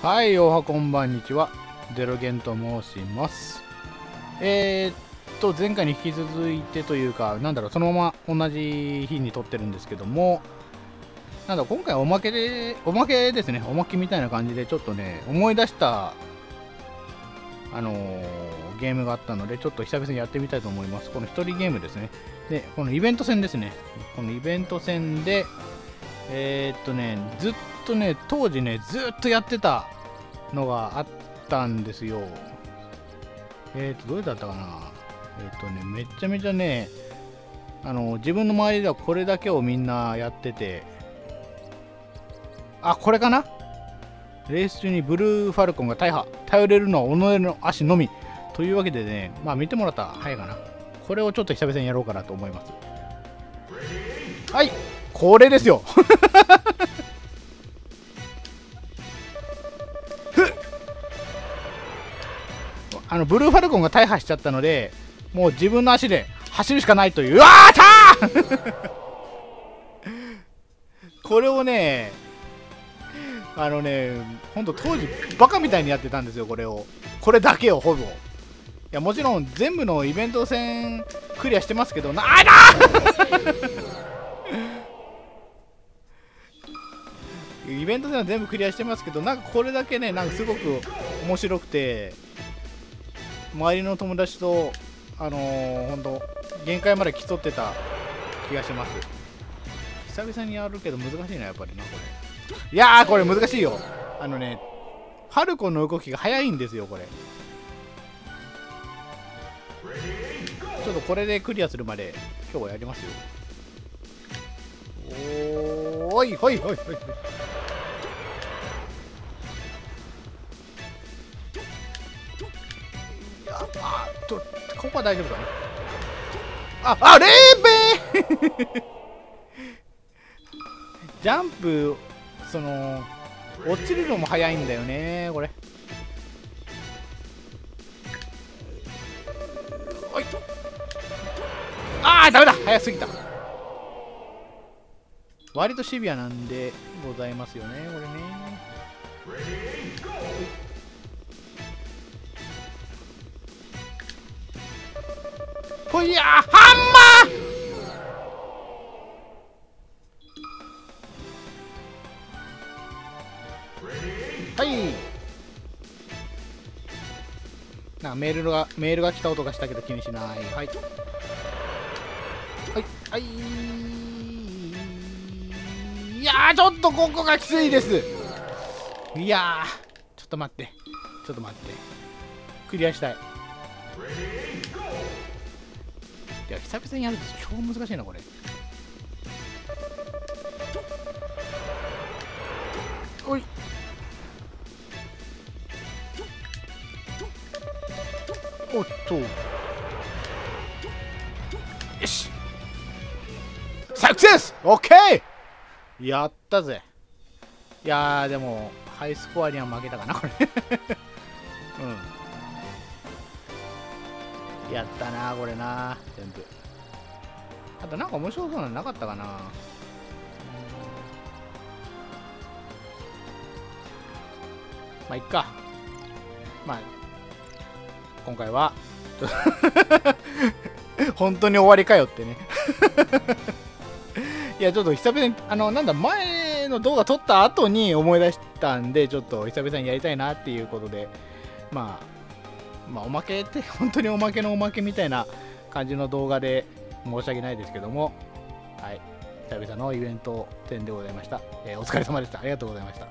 はい、おはこんばんにちは。ゼロゲンと申します。前回に引き続いてというか、そのまま同じ日に撮ってるんですけども、今回おまけですね、おまけみたいな感じで、ちょっとね、思い出した、ゲームがあったので、ちょっと久々にやってみたいと思います。この一人ゲームですね。で、このイベント戦ですね。このイベント戦で、ずっとね、当時ね、ずっとやってたのがあったんですよ。どれだったかな。めちゃめちゃね、自分の周りではこれだけをみんなやってて、あ、これかな。レース中にブルーファルコンが大破。頼れるのは己の足のみ。というわけでね、まあ見てもらったら早いかな。これをちょっと久々にやろうかなと思います。はい、これですよ。ブルーファルコンが大破しちゃったので、もう自分の足で走るしかないという。うわーたーこれをね、ほんと当時バカみたいにやってたんですよ、これだけをほぼ。いや、もちろん全部のイベント戦クリアしてますけど、あイベント戦は全部クリアしてますけど、これだけね、すごく面白くて、周りの友達とほんと限界まで競ってた気がします。久々にやるけど難しいな、やっぱりな、これ。いやー、これ難しいよ。ファルコンの動きが速いんですよ、これ。ちょっとこれでクリアするまで今日はやりますよ。おーい、ほいほいほい。ここは大丈夫かな。レーベージャンプ、落ちるのも早いんだよね、これ。おい。ダメだ、早すぎた。割とシビアなんでございますよね、これね。ほいやー、ハンマー。はい。メールが来た音がしたけど気にしない。はい。はい。はい。いやー、ちょっとここがきついです。いやー、ちょっと待って。クリアしたい。いや、久々にやると超難しいな、これ。おい。おっと。よし。サクセス。オッケー。やったぜ。いやー、でもハイスコアには負けたかな、これ。うん。やったな、これな、全部。あと面白そうなのなかったかな。まあいっか。まあ今回は本当に終わりかよってね。いや、ちょっと久々に前の動画撮った後に思い出したんで、ちょっと久々にやりたいなっていうことで、まあおまけって本当におまけのおまけみたいな感じの動画で申し訳ないですけども、はい、久々のイベント展でございました。お疲れ様でした。ありがとうございました。